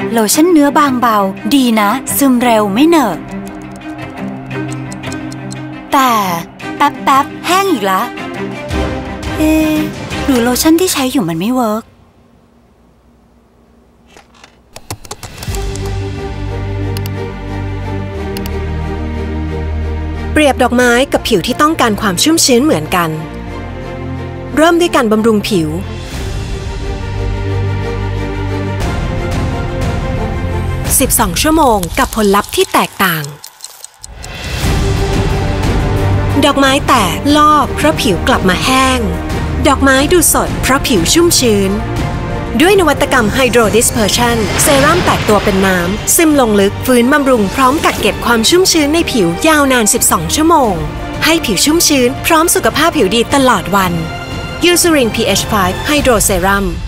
โลชั่นเนื้อบางเบาดีนะซึมเร็วไม่เหนอะแต่แป๊บแห้งอีกละหรือโลชั่นที่ใช้อยู่มันไม่เวิร์กเปรียบดอกไม้กับผิวที่ต้องการความชุ่มชื้นเหมือนกันเริ่มด้วยการบำรุงผิว12 ชั่วโมงกับผลลัพธ์ที่แตกต่างดอกไม้แตกลอกเพราะผิวกลับมาแห้งดอกไม้ดูสดเพราะผิวชุ่มชื้นด้วยนวัตกรรม Hydro Dispersion เซรั่มแตกตัวเป็นน้ำซึมลงลึกฟื้นบำรุงพร้อมกักเก็บความชุ่มชื้นในผิวยาวนาน12 ชั่วโมงให้ผิวชุ่มชื้นพร้อมสุขภาพผิวดีตลอดวัน Eucerin pH 5 Hydro Serum